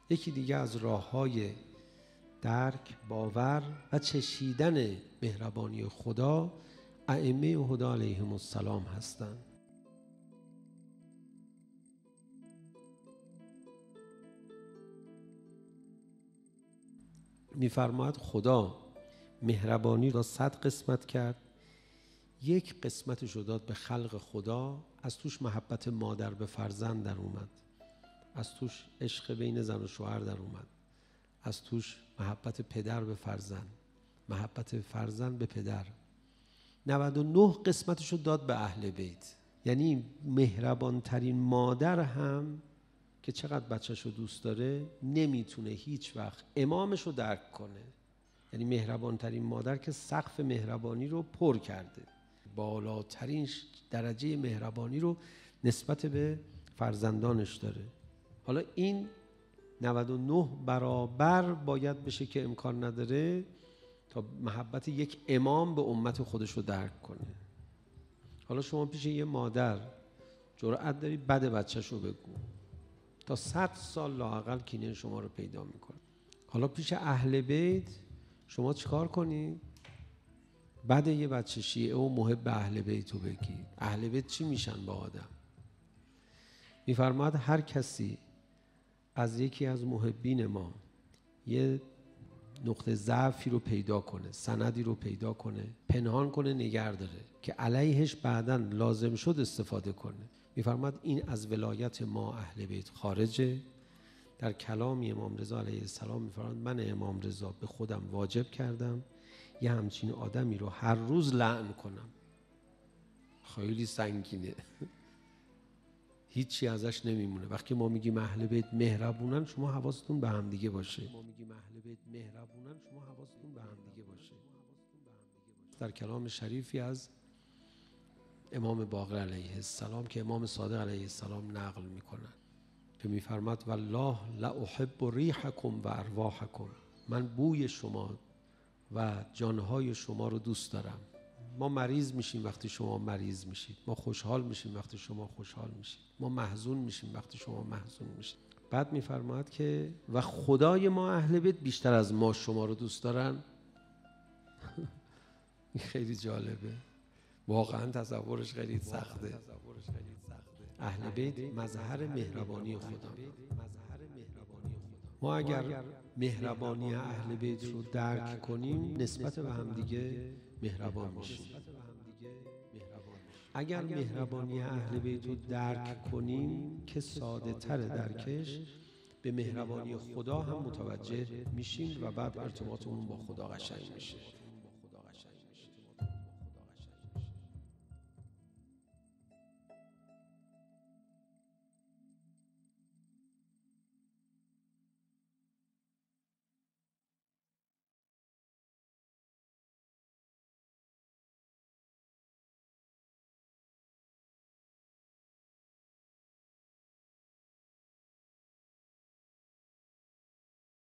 یکی دیگه از راه‌های درک، باور و چشیدن مهربانی خدا ائمه هدی علیهم السلام هستند. می‌فرماید خدا مهربانی را 100 قسمت کرد، یک قسمتش رو داد به خلق خدا، از توش محبت مادر به فرزند در اومد، از توش عشق بین زن و شوهر در اومد، از توش محبت پدر به فرزند، محبت فرزند به پدر. 99 قسمتش رو داد به اهل بیت. یعنی مهربان ترین مادر هم که چقدر بچه‌ش رو دوست داره نمیتونه هیچ وقت امامش رو درک کنه. یعنی مهربان ترین مادر که سقف مهربانی رو پر کرده، بالاترین درجه مهربانی رو نسبت به فرزندانش داره. حالا این 99 برابر باید بشه که امکان نداره تا محبت یک امام به امت خودش رو درک کنه. حالا شما پیش یه مادر جرأت داری بد بچه‌ش رو بگو، تا 100 سال لااقل کینه شما رو پیدا میکنه. حالا پیش اهل بیت شما چیکار کنید؟ بعد یه بچه شیعه و محب اهل بیت رو بگی. اهل بیت چی میشن با آدم؟ میفرماد هر کسی از یکی از محبین ما یه نقطه ضعفی رو پیدا کنه، سندی رو پیدا کنه، پنهان کنه، نگه داره که علیهش بعداً لازم شد استفاده کنه، میفرماد این از ولایت ما اهل بیت خارجه. در کلام امام رضا علیه السلام میفرماد من امام رضا به خودم واجب کردم یه همچین آدمی رو هر روز لعن کنم. خیلی سنگینه. هیچی ازش نمیمونه. وقتی ما میگیم اهل بیت مهربونن، شما حواستون به هم دیگه باشه. در کلام شریفی از امام باقر علیه السلام که امام صادق علیه السلام نقل میکنن که میفرماد والله لا احب ریحکم و ارواحکم، من بوی شما و جانهای شما رو دوست دارم. ما مریض میشیم وقتی شما مریض میشید، ما خوشحال میشیم وقتی شما خوشحال میشید، ما محزون میشیم وقتی شما محزون میشید. بعد میفرماید که و خدای ما اهل بیت بیشتر از ما شما رو دوست دارن. این خیلی جالبه، واقعا تصورش خیلی سخته. اهل بیت مظهر مهربانی خدا. ما اگر مهربانی اهل بیت رو درک کنیم نسبت به هم دیگه مهربان میشیم. اگر مهربانی اهل بیت رو درک کنیم که ساده تر درکش، به مهربانی خدا هم متوجه میشیم و بعد ارتباطمون با خدا قشنگ میشه.